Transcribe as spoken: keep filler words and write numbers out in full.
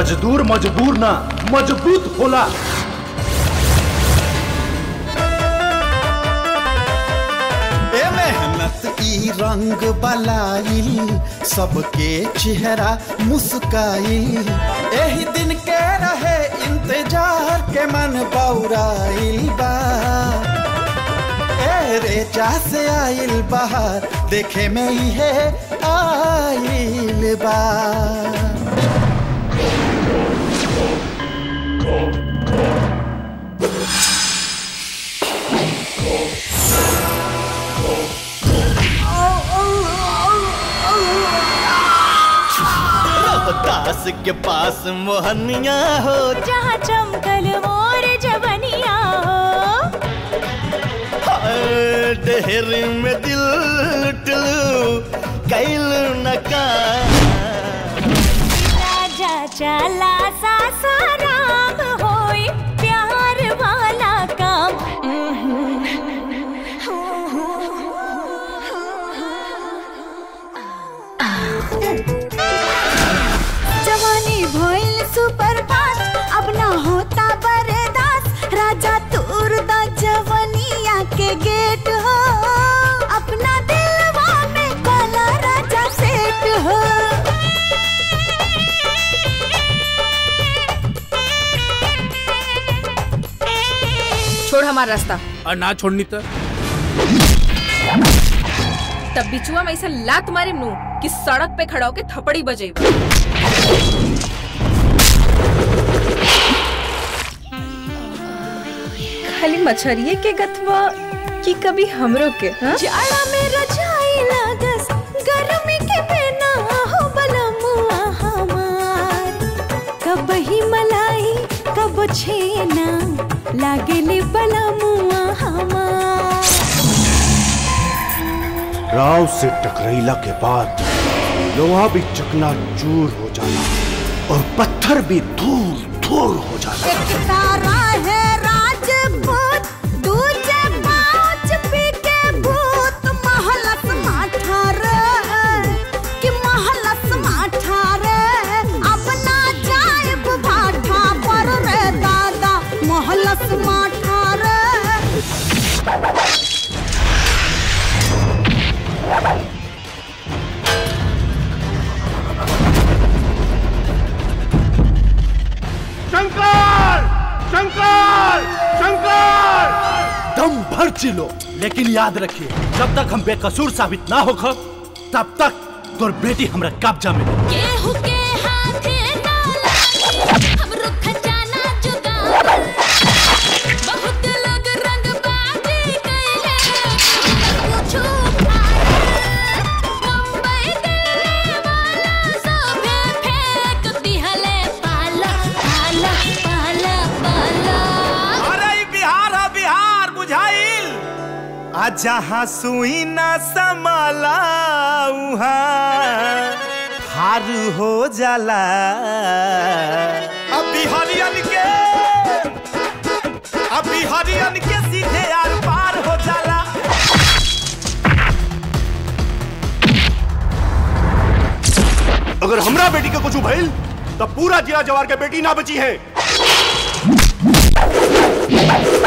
मजदूर मजबूर ना मजबूत होला। ए मेहनत ई रंग बलाइल सबके चेहरा मुस्काइल, एही दिन के रहे इंतजार के मन बौराइल बा। ए रेचा से आइल बाहर देखे में ही है आइल बा। दास के पास मोहनिया हो, जहाँ चमकल मोर जवनिया हो। ढेर में दिल टलू कैल नका, राजा चला सासाराम होई प्यार वाला काम। जवानी भइल सुपर फास्ट, अब ना होता बर्दाश्त। राजा तोर दा जवनिया के गेट हो, अपना दिलवा में काला राजा सेट हो। छोड़ हमारा रास्ता। और ना छोड़नी तो तब बिचुआ में ऐसा लात मारे नू कि सड़क पे खड़ा होके थपड़ी बजे। खाली मछरिये के गथवा कि कभी हमरो के हाँ? जाड़ा में रजाई लागस, गर्मी के बिना हो बलमुआ हमार। कब ही मलाई कब छेना लागले बलमुआ हमार। राव से टकराइला के बाद लोहा भी चकना चूर हो जाना और पत्थर भी धूल धूल हो जाना। एक तारा है राजपूत, दूजे पाँच पी के भूत। महलस माठा रे कि महलस माठा रे, अब ना जाइब भाठा पर रे दादा। महलस माठा रे। शंकर शंकर शंकर दम भर चिलो, लेकिन याद रखिए जब तक हम बेकसूर साबित ना होकर तब तक तोर बेटी हमरा कब्जा में। केहू के हाथे ना लागी, हमरो खजाना जुगाड़। बहुत लोग रंगबाजी कइले, कुछु खाए। मुंबई दिल्ली वाला सभे फेंक दिहले पाला पाला पाला पाला। अरे बिहार है बिहार बुझाइल, आ जहाँ सुई ना समाला उहाँ हार हो जाला। अब बिहारियन के अब बिहारियन के सीधे आर पार हो जाला। अगर हमरा बेटी के कुछ भइल तब पूरा जिला जवार के बेटी ना बची है।